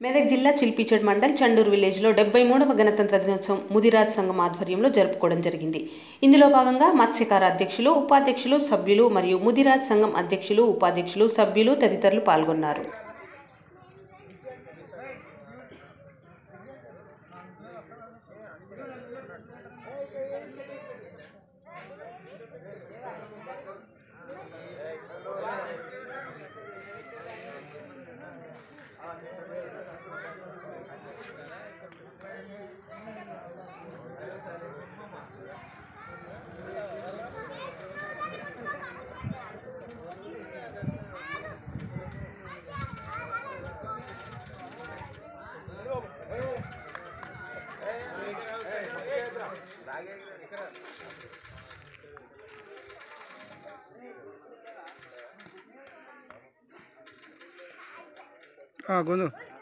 మెదక్ జిల్లా చిల్పిచడ్ మండల్ చండూరు విలేజ్లో 73వ గణతంత్ర దినోత్సవం ముదిరాజ్ సంఘం ఆధ్వర్యంలో జరుపుకోవడం జరిగింది. ఇందులో భాగంగా మత్స్యకార అధ్యక్షులు, ఉపాధ్యక్షులు, సభ్యులు మరియు ముదిరాజ్ సంఘం అధ్యక్షులు, ఉపాధ్యక్షులు, సభ్యులు తదితరులు పాల్గొన్నారు. Gono.